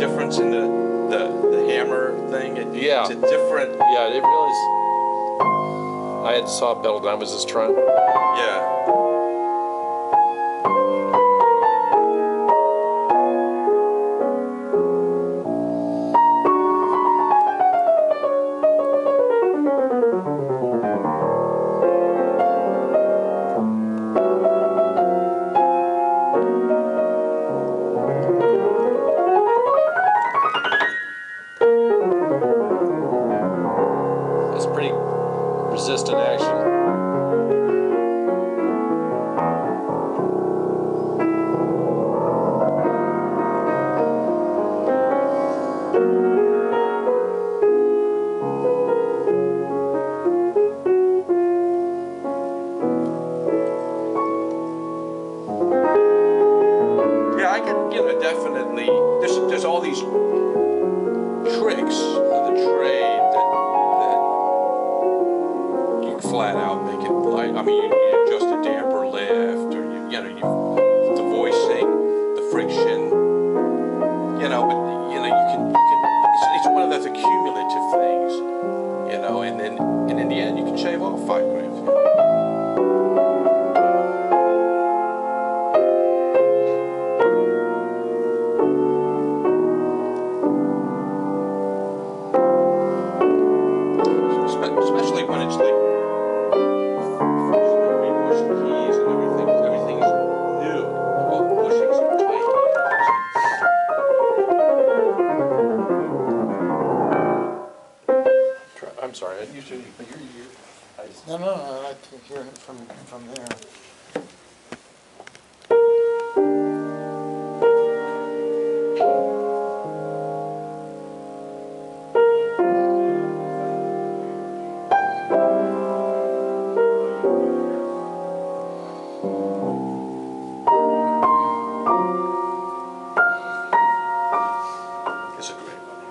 difference in the hammer thing? Yeah. It's a different... Yeah, it really is. I had saw pedal down. Was this trying? Yeah. It's pretty resistant action. Yeah, I can, definitely, there's all these tricks of the trade that you flat out make it like, I mean, you adjust a damper lift, or the voicing, the friction, but it's one of those accumulative things, and in the end you can shave off $5 grand. Especially when it's like repush the keys and everything is new. All the bushings are tight. I'm sorry. I usually, No, I like to hear it from there. It's a great one.